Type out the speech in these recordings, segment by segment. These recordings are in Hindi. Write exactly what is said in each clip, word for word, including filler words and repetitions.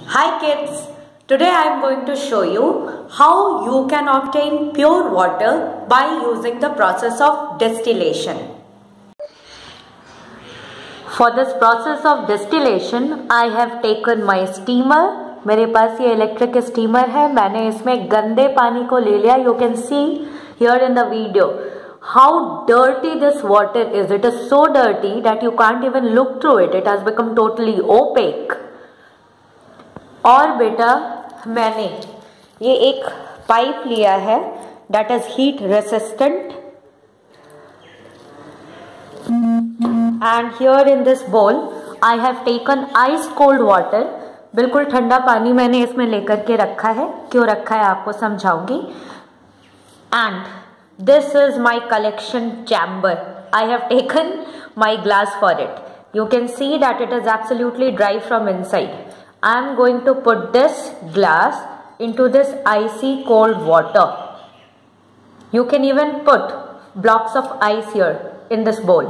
Hi kids, today I am going to show you how you can obtain pure water by using the process of distillation. For this process of distillation, I have taken my steamer. मेरे पास ये इलेक्ट्रिक स्टीमर है. मैंने इसमें गंदे पानी को ले लिया. You can see here in the video how dirty this water is. It is so dirty that you can't even look through it. It has become totally opaque. और बेटा मैंने ये एक पाइप लिया है that is heat resistant, and here in this bowl I have taken ice cold water. बिल्कुल ठंडा पानी मैंने इसमें लेकर के रखा है. क्यों रखा है आपको समझाऊंगी. And this is my collection chamber. I have taken my glass for it. You can see that it is absolutely dry from inside. I am going to put this glass into this icy cold water. You can even put blocks of ice here in this bowl.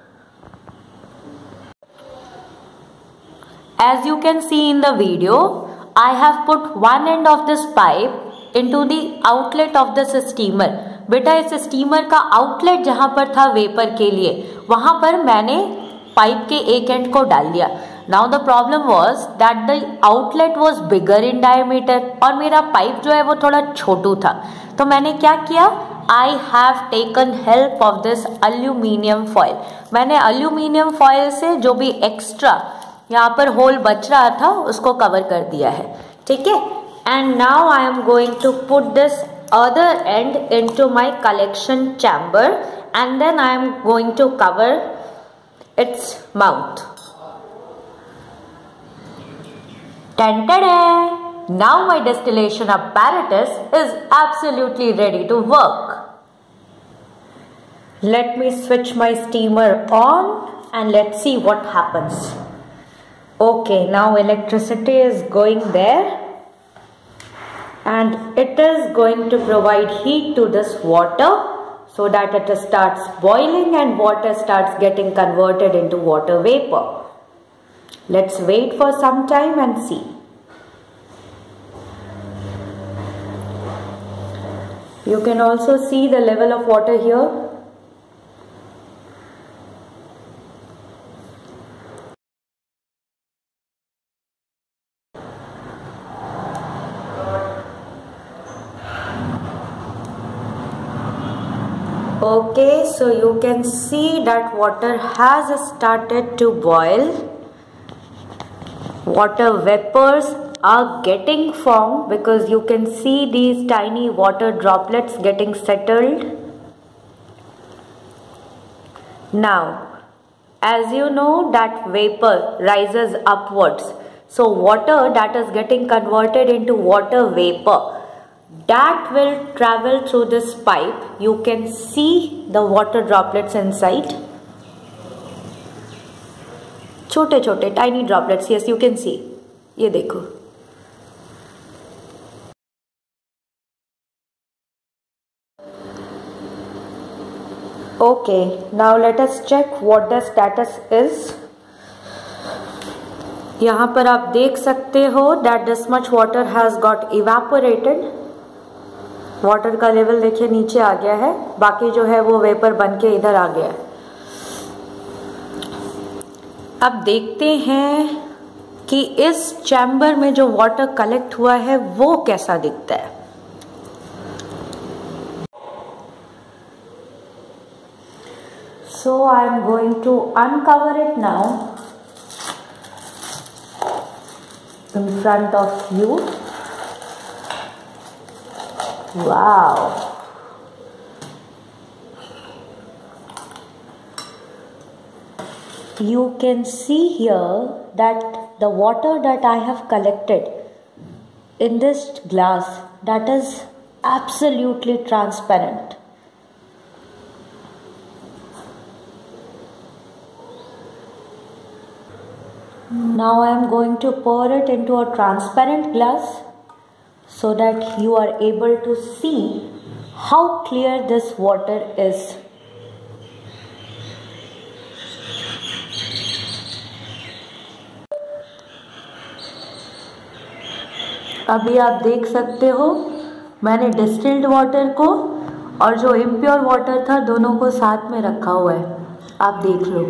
As you can see in the video, I have put one end of this pipe into the outlet of this steamer. बेटा इस स्टीमर का आउटलेट जहां पर था वेपर के लिए, वहां पर मैंने पाइप के एक एंड को डाल दिया. Now the problem was that the outlet was bigger in diameter और मेरा पाइप जो है वो थोड़ा छोटू था. तो मैंने क्या किया, I have taken help of this aluminium foil. मैंने aluminium foil से जो भी एक्स्ट्रा यहाँ पर होल बच रहा था उसको कवर कर दिया है. ठीक है. And now I am going to put this other end into my collection chamber and then I am going to cover its mouth. Tan-ta-da! Now my distillation apparatus is absolutely ready to work. Let me switch my steamer on and let's see what happens. Okay, now electricity is going there and it is going to provide heat to this water so that it starts boiling and water starts getting converted into water vapor. Let's wait for some time and see. You can also see the level of water here. Okay, so you can see that water has started to boil. Water vapors are getting formed because you can see these tiny water droplets getting settled. Now, as you know that vapor rises upwards. So water that is getting converted into water vapor, that will travel through this pipe. You can see the water droplets inside. छोटे छोटे tiny droplets. Yes, you can see. ये देखो. Okay, now let us check what the status is. यहाँ पर आप देख सकते हो that this much water has got evaporated. Water का लेवल देखिए नीचे आ गया है. बाकी जो है वो वेपर बन के इधर आ गया है. अब देखते हैं कि इस चैम्बर में जो वाटर कलेक्ट हुआ है वो कैसा दिखता है. So I am going to uncover it now in front of you. Wow. You can see here that the water that I have collected in this glass, that is absolutely transparent. Now I am going to pour it into a transparent glass so that you are able to see how clear this water is. अभी आप देख सकते हो मैंने डिस्टिल्ड वाटर को और जो इम्प्योर वाटर था दोनों को साथ में रखा हुआ है, आप देख लो।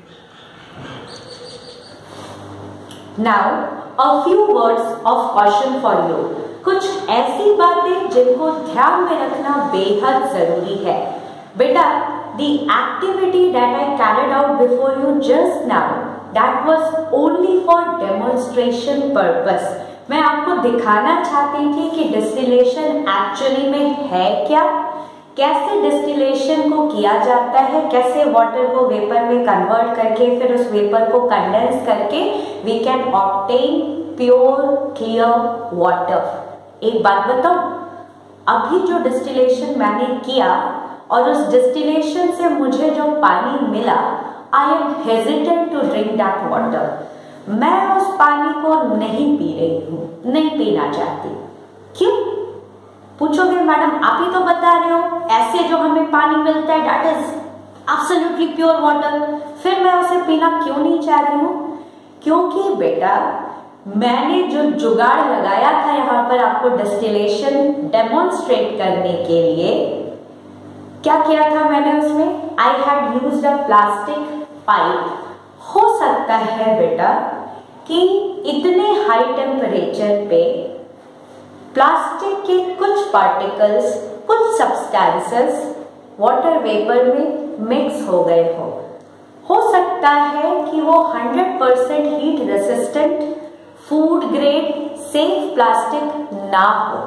Now a few words of caution for you. कुछ ऐसी बातें जिनको ध्यान में रखना बेहद जरूरी है। बेटा, the activity that I carried out before you just now, that was only for demonstration purpose. मैं आपको दिखाना चाहती थी कि डिस्टिलेशन एक्चुअली में है क्या, कैसे डिस्टिलेशन को किया जाता है, कैसे वाटर को वेपर में कन्वर्ट करके फिर उस वेपर को कंडेंस करके we can obtain pure clear water. एक बात बताऊं, अभी जो डिस्टिलेशन मैंने किया और उस डिस्टिलेशन से मुझे जो पानी मिला, I am hesitant to drink that water. मैं उस पानी को नहीं पी रही हूँ, नहीं पीना चाहती। क्यों पूछोगे मैडम, आप ही तो बता रहे हो ऐसे जो हमें पानी मिलता है that is absolutely pure water, फिर मैं उसे पीना क्यों नहीं चाह रही हूँ? क्योंकि बेटा मैंने जो जुगाड़ लगाया था यहाँ पर आपको डिस्टिलेशन डेमोन्स्ट्रेट करने के लिए, क्या किया था मैंने उसमें? I had used a plastic pipe. हो सकता है बेटा कि इतने हाई टेम्परेचर पे प्लास्टिक के कुछ पार्टिकल्स, कुछ सब्सटेंसेस वाटर वेपर में मिक्स हो गए हो। हो सकता है कि वो hundred percent heat resistant food grade safe plastic ना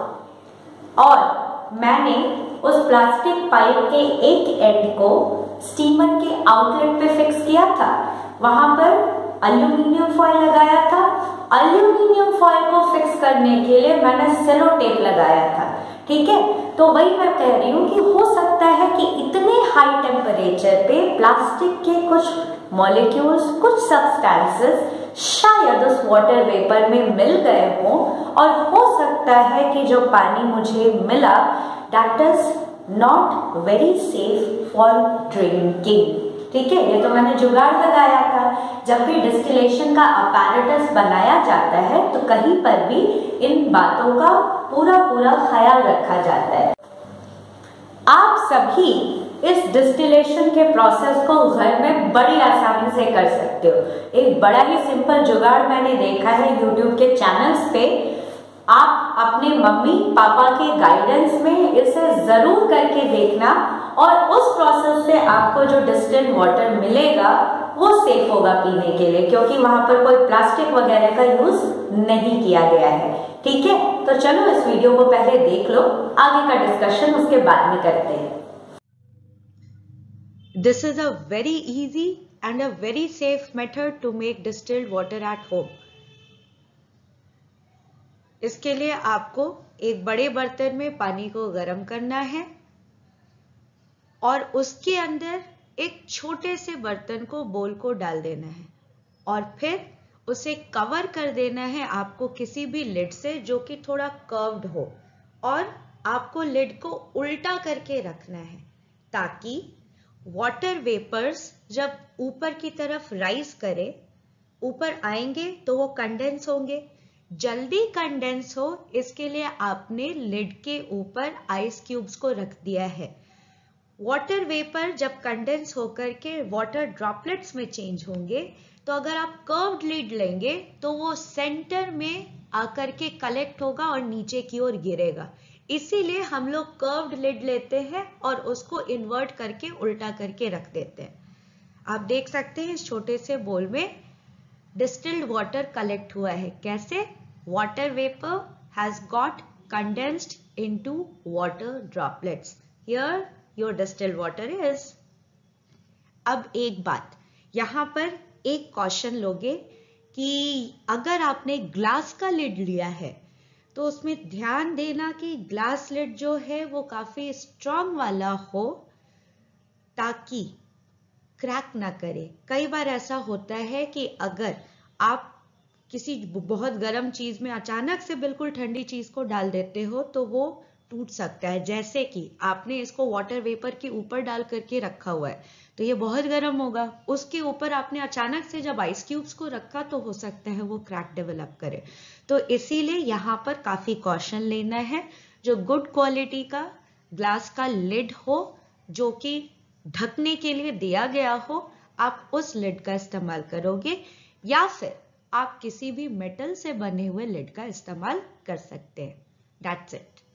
हो, और मैंने उस प्लास्टिक पाइप के एक एंड को स्टीमर के आउटलेट पे फिक्स किया था। वहां पर एल्यूमिनियम फॉयल लगाया था। एल्यूमिनियम फॉयल को फिक्स करने के लिए मैंने सेलो टेप लगाया था। ठीक है, तो वही मैं कह रही हूँ कि हो सकता है कि इतने हाई टेम्परेचर पे प्लास्टिक के कुछ मॉलिक्यूल्स, कुछ सब्सटेंसेस शायद उस वाटर वेपर में मिल गए हों, और हो सकता है कि जो पानी मुझे मिला that is not very safe for drinking. ठीक है, ये तो मैंने जुगाड़ लगाया था। जब भी डिस्टिलेशन का अपैरेटस बनाया जाता है तो कहीं पर भी इन बातों का पूरा पूरा ख्याल रखा जाता है। आप सभी इस डिस्टिलेशन के प्रोसेस को घर में बड़ी आसानी से कर सकते हो। एक बड़ा ही सिंपल जुगाड़ मैंने देखा है यूट्यूब के चैनल्स पे। आप अपने मम्मी पापा के गाइडेंस में इसे जरूर करके देखना, और उस प्रोसेस से आपको जो डिस्टिल्ड वाटर मिलेगा वो सेफ होगा पीने के लिए, क्योंकि वहां पर कोई प्लास्टिक वगैरह का यूज नहीं किया गया है। ठीक है, तो चलो इस वीडियो को पहले देख लो, आगे का डिस्कशन उसके बाद में करते हैं। This is a very easy and a very safe method to make distilled water at home. इसके लिए आपको एक बड़े बर्तन में पानी को गर्म करना है और उसके अंदर एक छोटे से बर्तन को बोल को डाल देना है, और फिर उसे कवर कर देना है आपको किसी भी लिड से जो कि थोड़ा कर्व्ड हो, और आपको लिड को उल्टा करके रखना है ताकि वाटर वेपर्स जब ऊपर की तरफ राइज करे, ऊपर आएंगे तो वो कंडेंस होंगे। जल्दी कंडेंस हो इसके लिए आपने लिड के ऊपर आइस क्यूब्स को रख दिया है। वाटर वेपर जब कंडेंस होकर के वाटर ड्रॉपलेट्स में चेंज होंगे तो अगर आप कर्व्ड लिड लेंगे तो वो सेंटर में आकर के कलेक्ट होगा और नीचे की ओर गिरेगा। इसीलिए हम लोग कर्व्ड लिड लेते हैं और उसको इन्वर्ट करके उल्टा करके रख देते हैं। आप देख सकते हैं इस छोटे से बोल में डिस्टिल्ड वाटर कलेक्ट हुआ है। कैसे? Water vapour has got condensed into water droplets. Here your distilled water is. अब एक बात, यहां पर एक कॉशन लोगे कि अगर आपने ग्लास का लिड लिया है तो उसमें ध्यान देना कि ग्लास लिड जो है वो काफी स्ट्रॉन्ग वाला हो ताकि क्रैक ना करे। कई बार ऐसा होता है कि अगर आप किसी बहुत गर्म चीज में अचानक से बिल्कुल ठंडी चीज को डाल देते हो तो वो टूट सकता है। जैसे कि आपने इसको वाटर वेपर के ऊपर डाल करके रखा हुआ है तो ये बहुत गर्म होगा। उसके ऊपर आपने अचानक से जब आइस क्यूब्स को रखा तो हो सकता है वो क्रैक डेवलप करे। तो इसीलिए यहाँ पर काफी कॉशन लेना है। जो गुड क्वालिटी का ग्लास का लिड हो, जो कि ढकने के लिए दिया गया हो, आप उस लिड का इस्तेमाल करोगे, या फिर आप किसी भी मेटल से बने हुए लिड का इस्तेमाल कर सकते हैं। That's it.